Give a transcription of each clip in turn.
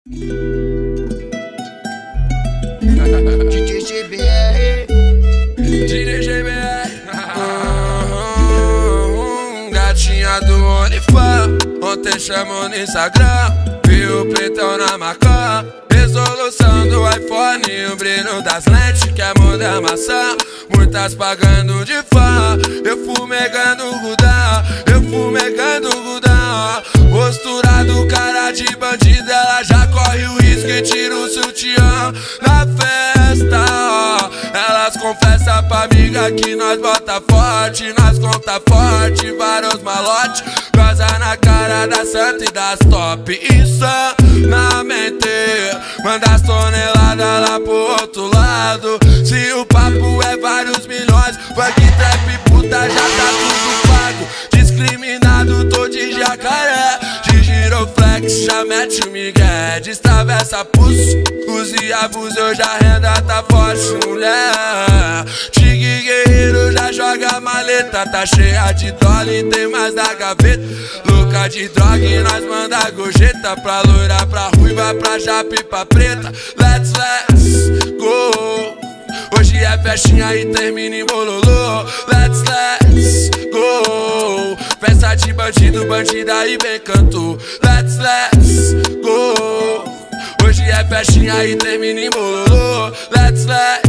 DJ GBR, DJ GBR. Gatinha do Onifan, ontem chamou no Instagram, viu o pretão na Macan. Resolução do iPhone, o brilho das lentes, quer mudar maçã. Muitas pagando de fã, eu fumegando Gudão, eu fumegando Gudão. Postura do cara de bandida, ela já corre o risco e tira o sutiã na festa, ó. Elas confessam pra amiga que nós bota forte, nós conta forte, vários malote, goza na cara da santa e das top. Insanamente, manda as toneladas lá pro outro lado. Se o papo é vários milhões, funk, trap, puta, já tá tudo pago. Discriminado, tô de jacaré, de giroflex, já mete o migué. Destravessa pulso, use e abuso, hoje a renda tá forte, mulher. Tigre guerreiro já joga maleta, tá cheia de dólar e tem mais na gaveta. Louca de droga e nós manda gorjeta, pra loira, pra ruiva, pra japa e pra preta. Let's go. Hoje é festinha e termina em bololô. Let's go. Festa de bandido, bandida e bem canto. Let's go. Hoje é festinha e termina em bololô. Let's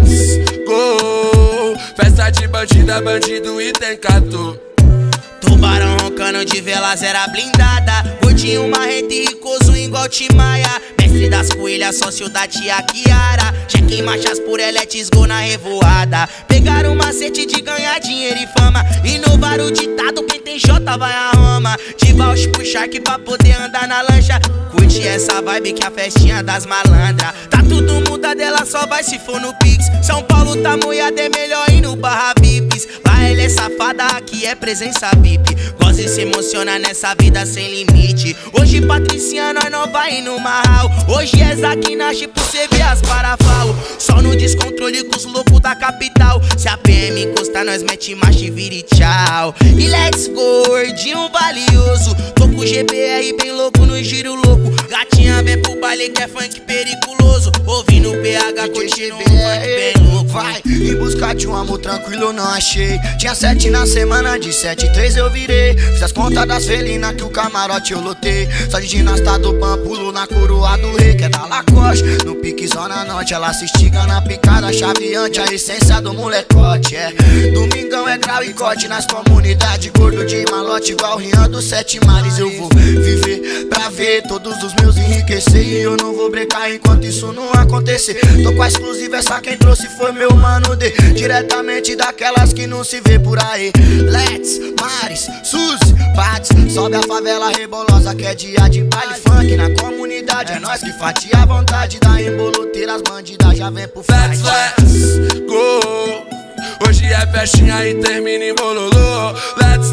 go. Festa de bandida, bandido e tem canto. tubarão roncando de vela zera blindada, gordinho marrento e ricoso igual Timaya. Mestre das coelhas, sócio da tia Kiara. Cheque em marchas por eletes, gol na revoada. Pegaram o macete de ganhar dinheiro e fama. Inovaram o ditado, quem tem Jota vai a Roma. De vouch pro Shark pra poder andar na lancha. Curte essa vibe que é a festinha das malandras. Tá tudo muda dela, só vai se for no Pix. São Paulo tá moiada, é melhor ir no Barra Vips. Lá ela é safada, aqui é presença VIP. Gosta e se emociona nessa vida sem limite. Hoje Patricinha, nós não vai no Marral. Hoje é Zaquinache pro cê ver as parafal. Só no descontrole com os loucos da capital. Se a PM encostar, nós mete marcha e vira e tchau. E let's go, gordinho valioso. Tô com o GBR bem louco no giro louco. Gatinha vem pro baile que é funk periculoso. Ouvindo o PH curtindo um funk bem louco. Vai em busca de um amor tranquilo, eu não achei. Tinha 7 na semana, de 7, 3 eu virei. Fiz as contas das felinas que o camarote eu lotei. Só de ginasta do pampulo na coroa do rei, que é da Lacoste. No pique zona norte, ela se estiga na picada chaveante. A essência do molecote, é. Domingão é grau e corte nas comunidades. Gordo de malote igual Rian dos 7 mares. Eu vou viver pra ver todos os meus enriquecer. E eu não vou brecar enquanto isso não acontecer. Tô com a exclusiva, essa quem trouxe foi meu mano D. Diretamente daquelas que não se vê por aí. Let's, Maris, Suzy, Patis. Sobe a favela rebolosa que é dia de baile funk na comunidade. É nós que fatia a vontade da emboloteira. As bandidas já vem pro fight. Let's go. Hoje é festinha e termina em bololô. Let's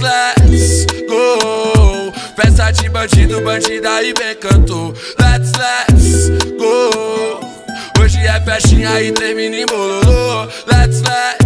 go. Festa de bandido, bandida e bem canto. Let's go. Hoje é festinha e termina em bololô. Let's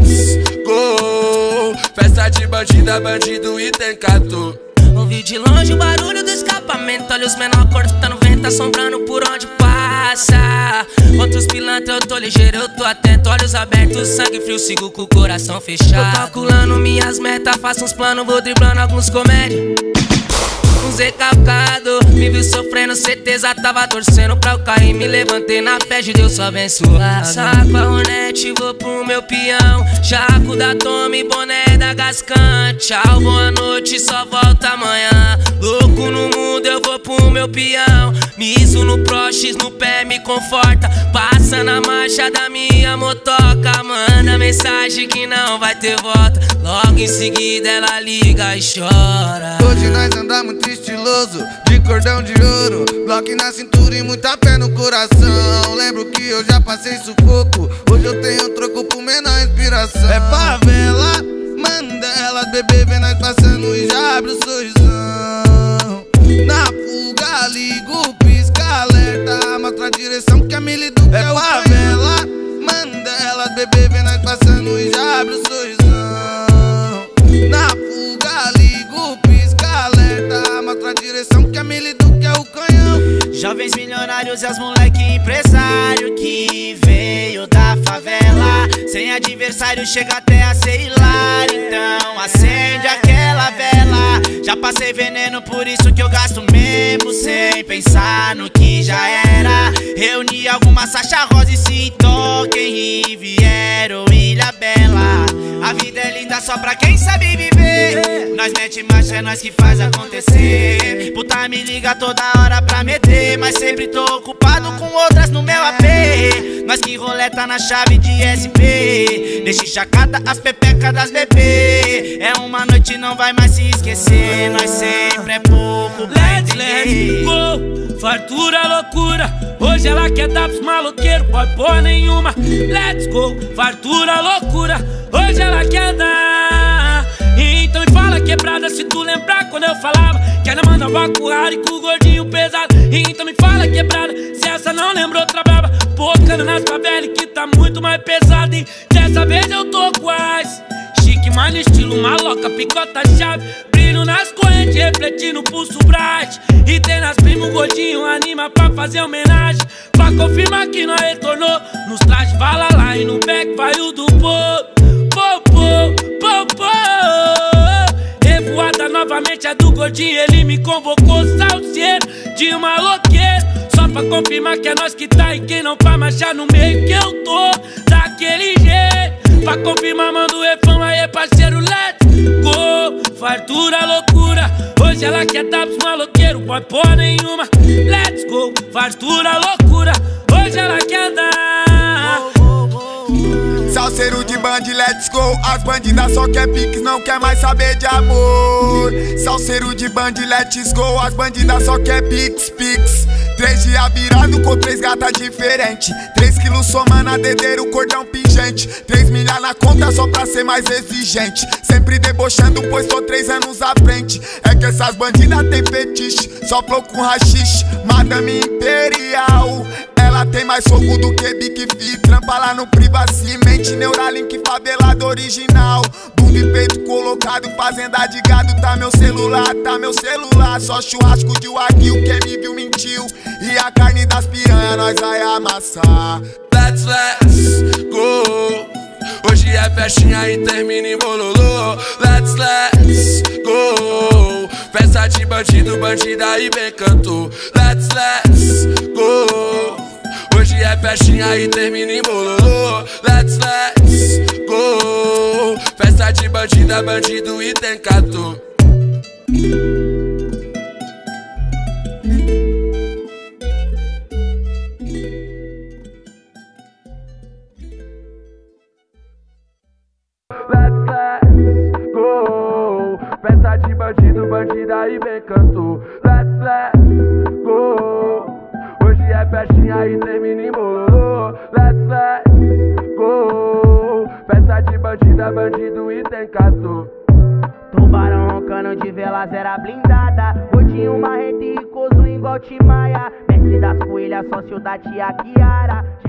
go. Festa de bandida, bandido e tem canto. Ouvi de longe o barulho do escapamento. Olha os menor cortando vento, assombrando por onde passa. Contra os pilantras eu tô ligeiro, eu tô atento. Olhos abertos, sangue frio, sigo com o coração fechado. Tô calculando minhas metas, faço uns planos, vou driblando alguns comédias. Um recalcado, me viu sofrendo, certeza tava torcendo pra eu cair. Me levantei na fé de Deus, só abençoado. Saco a Ronete, vou pro meu peão. Jaco da Tome, boné da Gascan. Tchau, boa noite, só volta amanhã. Louco no mundo, eu vou pro meu peão. Miso no Prox, no pé me conforta. Passa na marcha da minha motoca. Manda mensagem que não vai ter volta. Logo em seguida ela liga e chora. Hoje nós andamos estiloso, de cordão de ouro, bloco na cintura e muita fé no coração. Lembro que eu já passei sufoco, hoje eu tenho troco por menor inspiração. É favela, manda elas beber, vê nós passando e já abre o sorrisão. Na fuga, ligo, pisca, alerta, mostra a direção que a milho do é favela, manda elas beber, vê nós passando e já abre o sorrisão. Na fuga, ligo, pisca, alerta, mostra a direção que a milho do que é o canhão. Jovens milionários milionários é os moleque empresário que veio da favela. Sem adversário chega até a ser hilário, então acende aquela vela. Já passei veneno, por isso que eu gasto mesmo sem pensar no que já era. Reuni algumas Sacha Rosa e se toquem Riviera ou Ilha Bela. A vida é linda só pra quem sabe viver. Nós mete marcha, é nós que faz acontecer. Puta me liga toda hora pra meter, mas sempre tô ocupado com outras no meu AP. Nós que roleta na chave de SP, deixa chacada as pepecas das bebê. É uma noite não vai mais se esquecer. Nós sempre é pouco pra entender. Let's go, fartura, loucura. Hoje ela quer dar pros maloqueiros, pode pôr nenhuma. Let's go, fartura, loucura. Hoje ela quer dar. Então me fala quebrada se tu lembrar quando eu falava que ela mandava com o raro e com o gordinho pesado. Então me fala quebrada se essa não lembrou outra braba. Pocando nas favelas que tá muito mais pesado. E dessa vez eu tô quase chique, mas no estilo maloca, picota chave. Brilho nas correntes, refletindo no pulso bright. E tem nas primas o gordinho anima pra fazer homenagem, pra confirmar que nós retornou. Nos trajes vala lá e no back vai o do Revoada novamente é do gordinho, ele me convocou, salseiro de maloqueiro. Só pra confirmar que é nós que tá e quem não vai marchar no meio que eu tô daquele jeito. Pra confirmar manda o refrão aí parceiro, let's go. Fartura, loucura, hoje ela quer dar pros maloqueiros, pode pôr nenhuma. Let's go, fartura, loucura, hoje ela quer dar. Salseiro de band, let's go. As bandidas só quer piques, não quer mais saber de amor. Salseiro de band, let's go. As bandidas só quer piques, piques. 3 dias virado com 3 gatas diferentes. 3 quilos somando a dedeira, o cordão pingente. 3 milhas na conta só pra ser mais exigente. Sempre debochando, pois tô 3 anos à frente. É que essas bandidas tem fetiche, só com rachixe. Madame Imperial, ela tem mais fogo do que Big Fi. Trampa lá no Privacimente, Neuralink favelado original. Bunda e peito colocado, fazenda de gado. Tá meu celular, tá meu celular. Só churrasco de wagyu, quem me viu mentiu. E a carne das piranha nós vai amassar. Let's go. Hoje é festinha e termina em bololô. Let's go. Festa de bandido, bandida e bem cantou. Let's go. Hoje é festinha e termina em bololô. Let's go. Festa de bandida, bandido e tem cantor. Let's go. Festa de bandido, bandida e bem cantou. Let's go. Hoje é festinha e termina em bololô. Let's go. Festa de bandida, bandido e tem cantor. Tubarão roncando de vela, zera blindada. Gordinho, marrento e ricoso igual Timaya. Mestre das coelhas, sócio da tia Kiara.